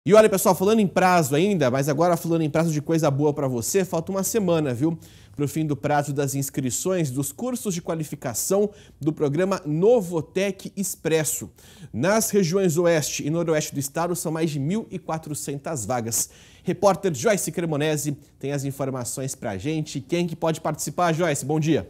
E olha, pessoal, falando em prazo ainda, mas agora falando em prazo de coisa boa para você, falta uma semana, viu? Para o fim do prazo das inscrições dos cursos de qualificação do programa Novotec Expresso. Nas regiões oeste e noroeste do estado são mais de 1.400 vagas. Repórter Joyce Cremonese tem as informações para a gente. Quem que pode participar, Joyce? Bom dia.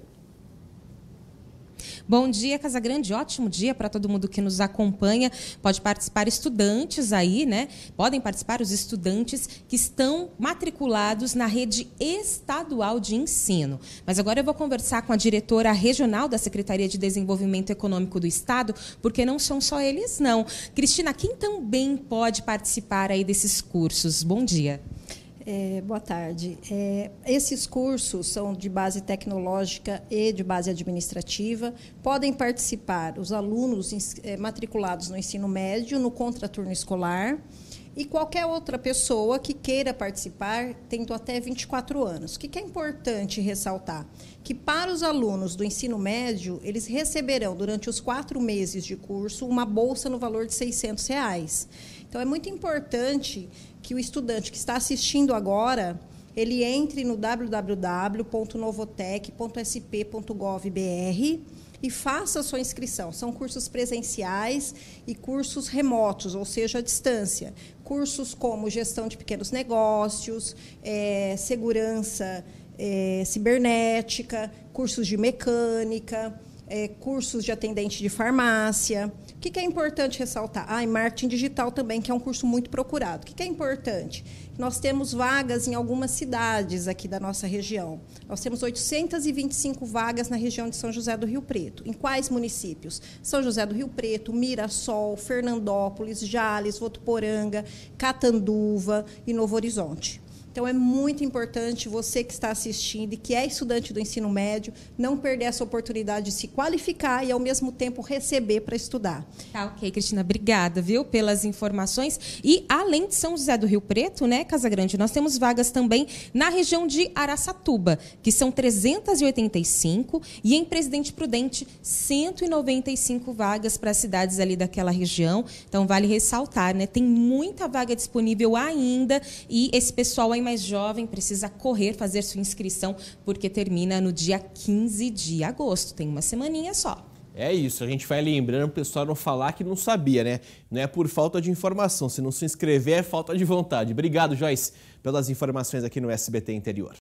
Bom dia, Casagrande. Ótimo dia para todo mundo que nos acompanha. Pode participar estudantes aí, né? Podem participar os estudantes que estão matriculados na rede estadual de ensino. Mas agora eu vou conversar com a diretora regional da Secretaria de Desenvolvimento Econômico do Estado, porque não são só eles, não. Cristina, quem também pode participar aí desses cursos? Bom dia. Boa tarde. Esses cursos são de base tecnológica e de base administrativa. Podem participar os alunos matriculados no ensino médio, no contraturno escolar, e qualquer outra pessoa que queira participar, tendo até 24 anos. O que é importante ressaltar? Que para os alunos do ensino médio, eles receberão, durante os 4 meses de curso, uma bolsa no valor de R$600. Então, é muito importante que o estudante que está assistindo agora, ele entre no www.novotec.sp.gov.br e faça a sua inscrição. São cursos presenciais e cursos remotos, ou seja, à distância. Cursos como gestão de pequenos negócios, segurança cibernética, cursos de mecânica, cursos de atendente de farmácia. O que é importante ressaltar? E marketing digital também, que é um curso muito procurado. O que é importante? Nós temos vagas em algumas cidades aqui da nossa região. Nós temos 825 vagas na região de São José do Rio Preto. Em quais municípios? São José do Rio Preto, Mirassol, Fernandópolis, Jales, Votuporanga, Catanduva e Novo Horizonte. Então, é muito importante você que está assistindo e que é estudante do ensino médio não perder essa oportunidade de se qualificar e, ao mesmo tempo, receber para estudar. Tá, ok, Cristina, obrigada, viu, pelas informações. E, além de São José do Rio Preto, né, Casagrande, nós temos vagas também na região de Araçatuba, que são 385, e em Presidente Prudente, 195 vagas para as cidades ali daquela região. Então, vale ressaltar, né, tem muita vaga disponível ainda e esse pessoal aí mais jovem precisa correr, fazer sua inscrição, porque termina no dia 15 de agosto. Tem uma semaninha só. É isso, a gente vai lembrando o pessoal não falar que não sabia, né? Não é por falta de informação, se não se inscrever é falta de vontade. Obrigado, Joyce, pelas informações aqui no SBT Interior.